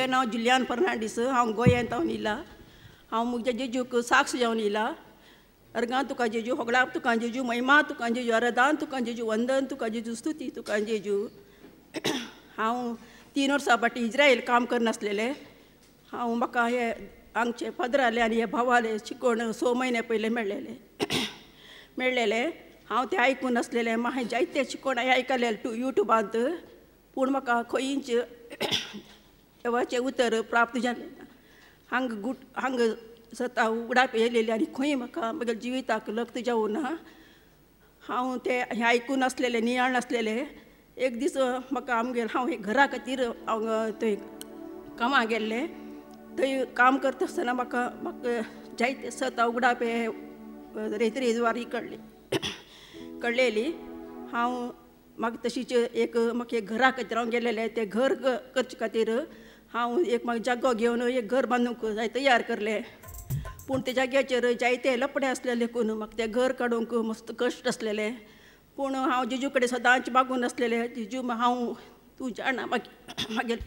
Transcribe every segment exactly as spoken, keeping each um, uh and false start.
म्हजें नांव जुलियान फर्नांडीस, हांव गोंयांत हांव येयला। हांव म्हज्या जेजूक साक्ष जावन येयला। अर्गां तुका जेजू होगडाप तुका जेजू महिमा तुका जेजू आराधन तुका जेजू वंदन तुका जेजू स्तुती तुका जेजू। हांव तीन वर्सां फाटीं इज्रायल काम करनासलेलें। हांव म्हाका हे हांगचे पदराले आनी हे भावाले शिकोवण स म्हयने पयलें मेळ्ळेलें मेळ्ळेलें हांव तें आयकून नासलेलें। हांवें जायते शिकोवण आयकले टू युट्यूबांत, पूण म्हाका खंयच देवाचें उतर प्राप्त जालें ना। हांग गुट हांग स्वता उगडाप येयलेली आनी खंय म्हाका म्हज्या जिविताक लक्त जावूं ना। हांव तें हें आयकून नासलेलें, नियाळ नासलेलें। एक दीस म्हाका आमगेर हांव घरा खातीर हांव थंय कामां गेल्लें। थंय काम करता आसतना म्हाका म्हाका जायते स्वता उगडाप हे रेत रेजवारी कळ्ळी कळलेली। हांव म्हाका तशीच एक म्हाका एक घरा खातीर हांव गेलेलें। तें घर करचे खातीर हांव एक म्हाका जागो घेवन एक घर बांदूंक जाय तयार करलें, पूण त्या जाग्याचेर जायते लपडे आसले देखून म्हाका तें घर काडूंक मस्त कश्ट आसलेले। पूण हांव जेजू कडेन सदांच मागून आसलेलें, जेजू हांव तूं जाणा मागीर मागीर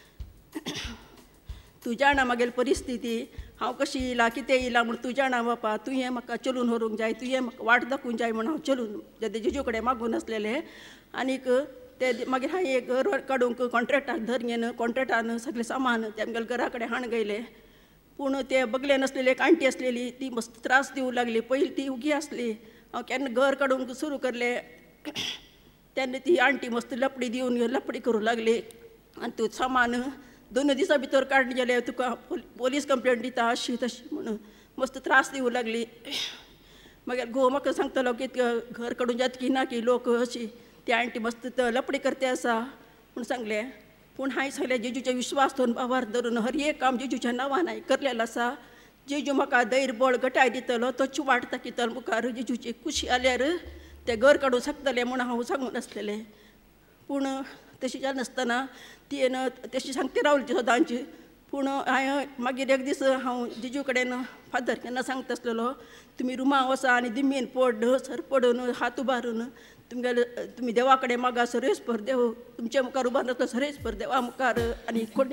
तूं जाणा मागेली परिस्थिती, हांव कशी येयला कितें येयला म्हूण तूं जाणा बापा। तुवें म्हाका चलून व्हरूंक जाय, तुवें म्हाका वाट दाखोवंक जाय म्हूण हांव चलून जेजू कडेन मागून आसलेलें। आनीक ते मागीर हांवें एक घर काडूंक कॉन्ट्रेक्टाक धर घेवन कॉन्ट्रेक्टान सगळें सामान तेमगेल्या घरा कडेन हाड गेलें। पूण ते बगले नासलेले एक आंटी आसलेली, ती मस्त त्रास दिवंक लागली। पयलीं ती उगी आसली, हांव केन्ना घर काडूंक सुरू करलें तेन्ना ती आंटी मस्त लपडी दिवन लपडी करूंक लागली। आनी तूं सामान दोन दिसां भितर काडून गेलें तुका पोलीस कंप्लेंट दिता अशी तशी म्हणून मस्त त्रास दिवंक लागली। मागीर घोव म्हाका सांगतालो की घर काडूं जाता की ना की लोक अशी ती आंटी मस्त लपडी करते आसा म्हूण सांगलें। पूण हांवें सांगलें जेजूचे विश्वास दवरून बाबार धरून हर एक काम जेजूच्या नांवान हांवें करलेलें आसा। जेजू म्हाका धैर्य बळ घटाय दितलो, तोच वाट दाखयतलो मुखार। जेजूची खुशी आल्यार तें घर काडूं शकतलें म्हूण हांव सांगून आसलेलें। पूण तशें जानासतना ती तशी सांगती रावली सदांची। पूण हांवें मागीर एक दीस हांव जेजू कडेन फादर केन्ना सांगता आसलेलो, तुमी रुमा वचा आनी दिमीन पड सर पडून हात उबारून तुमगेले तुमी देवा कडेन मागा, सरेस्पर देव तुमच्या मुखार उबा नासलो सरेस्पर देवा मुखार। आनी कोणी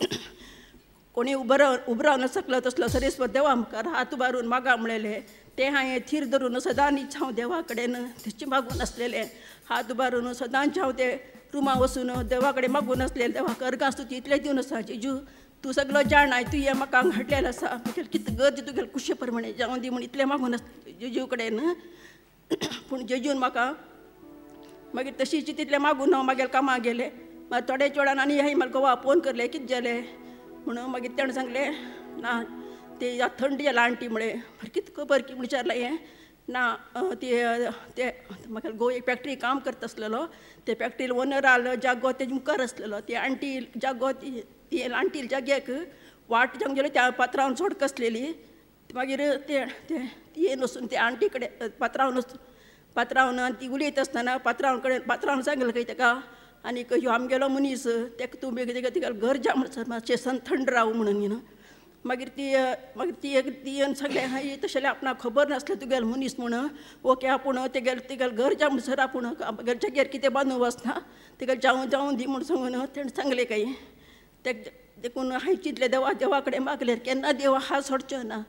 कोणी उबो उबो रावन सकलो तसलो सरेस्पर देवा मुखार हात उबारून मागा म्हणलेलें। तें हांवें थीर धरून सदांच हांव देवा कडेन तेचें मागून आसलेलें। हात उबारून सदांच हांव ते रुमा वचून देवा कडेन मागून आसलेलें। देवाक अर्गां स्तुती इतलें दिवन आसा, जेजू तूं सगलो जाणाय, तुवें म्हाका हांगा हाडलेलें आसा, तुगेलें कितें गरज तुगेलें खुशी प्रमाणे जावं दी म्हूण इतलें मागून आसलें जेजू कडेन। पूण जेजून म्हाका मागीर तशीच तितलें मागून हांव मागेल्या कामाक गेलें। मागीर थोड्याच वेळान आनी हांवें म्हाका घोवा फोन करलें कितें जालें म्हणून। मागीर ताणें सांगलें ना ते थंड जाला आंटी म्हळें। कितें खबर की विचारलें हें ना ती ते म्हाका घोव एक फॅक्ट्री काम करता आसलेलो, ते फॅक्ट्रील ओनर आलो जागो तेजे मुखार आसलेलो। ती आंटी जागो ती ती आंटी जाग्याक वाट जावंक गेलो त्या पात्रांवन सोडक आसलेली। मागीर ते ती येवन वचून ते आंटी कडेन पात्रांवन वचून पात्रांवन ती उलयता आसतना पात्रांव कडेन पात्रांवन सांगलें खंय ताका आनीक ह्यो आमगेलो मनीस ताका तूं बेगीन तिगेलें घर जा म्हणसर मातशें सन थंड राव म्हणून न्ही। मागीर ती मागीर ती एक ती येवन सांगलें हाय तशें आपणाक खबर नासलें तुगेलो मनीस म्हणून। ओके आपूण तेगेलें तेगेलें घर जा म्हणसर आपूण म्हगेल्या जाग्यार कितें बांदूं वचना, तेगेलें जावं जावं दी म्हूण सांगून तेणें सांगलें काय। ते देखून हांवें चिंतलें देवा देवा कडेन मागलें केन्ना देवा हात सोडचो ना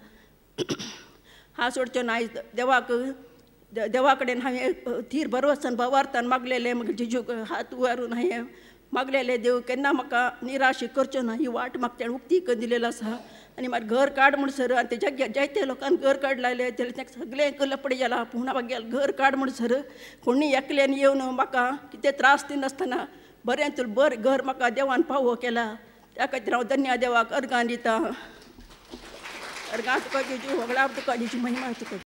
हात सोडचो ना। आयज देवाक देवा कडेन हांवें थीर भरवसन भवार्थान मागलेलें, मागीर जेजूक हात उबारून हांवें मागलेलें देव केन्ना म्हाका निराश करचो ना। ही वाट म्हाका तेणें उक्ती करून दिलेलो आसा। आनी मागीर घर काड म्हणसर आनी ते जाग्यार जायते लोकांक घर काड लायलें जाल्यार ताका सगळें लपडे जाला। पूण म्हागेलें घर काड म्हणसर कोणी एकल्यान येवन म्हाका कितें त्रास दिनासतना बरें तुला बरें घर म्हाका देवान फावो केला, त्या खातीर हांव धन्य देवाक अर्गां दितां। अर्गां तुका जेजू होगळाप तुका जेजू महिमा तुका।